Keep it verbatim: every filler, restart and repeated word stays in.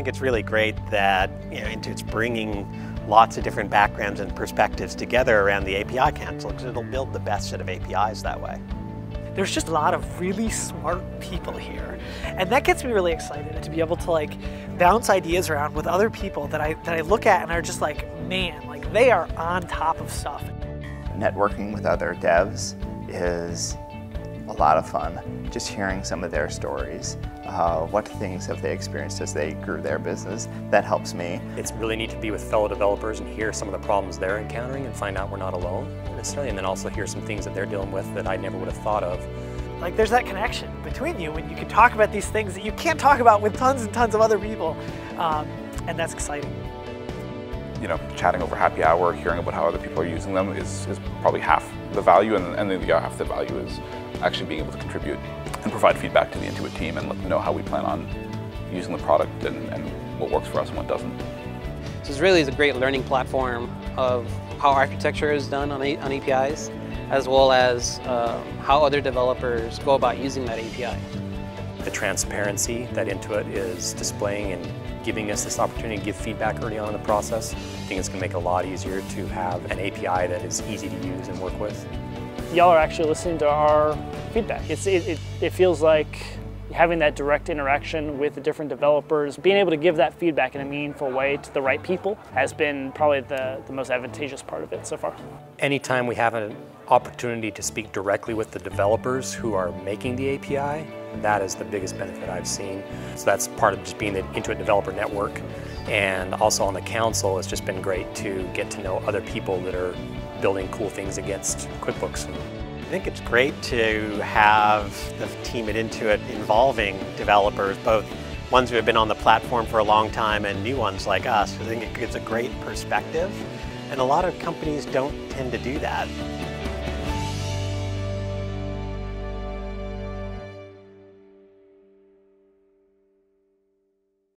think it's really great that you know, Intuit's bringing lots of different backgrounds and perspectives together around the A P I Council, because it'll build the best set of A P Is that way. There's just a lot of really smart people here, and that gets me really excited to be able to like bounce ideas around with other people that I that I look at and are just like, man, like they are on top of stuff. Networking with other devs is a lot of fun. Just hearing some of their stories, uh, what things have they experienced as they grew their business, that helps me. It's really neat to be with fellow developers and hear some of the problems they're encountering and find out we're not alone necessarily, and then also hear some things that they're dealing with that I never would have thought of. Like there's that connection between you when you can talk about these things that you can't talk about with tons and tons of other people, um, and that's exciting. You know, chatting over happy hour, hearing about how other people are using them is, is probably half the value, and, and the other half the value is actually being able to contribute and provide feedback to the Intuit team and let them know how we plan on using the product and, and what works for us and what doesn't. So it really is a great learning platform of how architecture is done on, a on A P Is, as well as um, how other developers go about using that A P I. The transparency that Intuit is displaying and giving us this opportunity to give feedback early on in the process, I think it's going to make it a lot easier to have an A P I that is easy to use and work with. Y'all are actually listening to our feedback. It's, it, it, it feels like having that direct interaction with the different developers, being able to give that feedback in a meaningful way to the right people has been probably the, the most advantageous part of it so far. Anytime we have an opportunity to speak directly with the developers who are making the A P I, that is the biggest benefit I've seen. So that's part of just being the Intuit Developer Network, and also on the council it's just been great to get to know other people that are building cool things against QuickBooks. I think it's great to have the team at Intuit involving developers, both ones who have been on the platform for a long time and new ones like us. I think it gives a great perspective, and a lot of companies don't tend to do that.